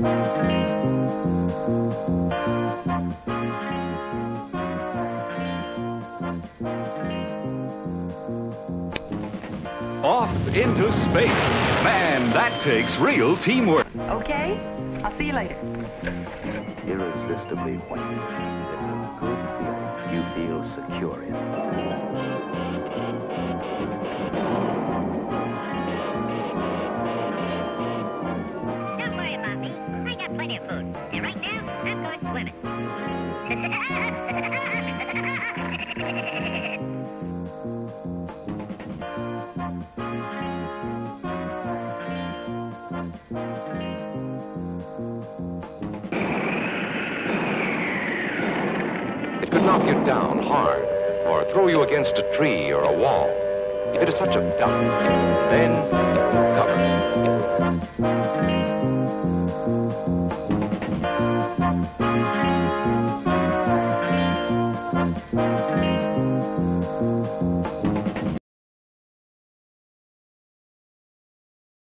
Off into space. Man, that takes real teamwork. Okay, I'll see you later. Irresistibly white. It's a good feeling. You feel secure in it. Don't worry about me. I got plenty of food. And right now, I'm going swimming. It could knock you down hard or throw you against a tree or a wall. It is such a duck. Then cover.